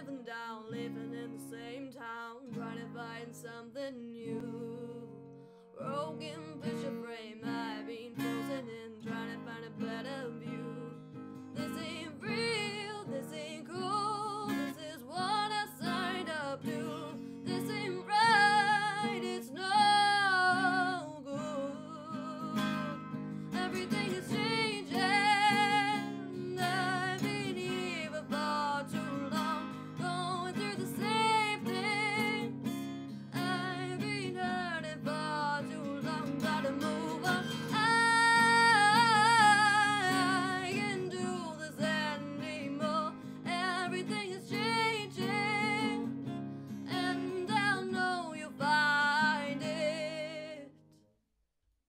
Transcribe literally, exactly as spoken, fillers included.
living down, living in the same town, trying to find something new. Broken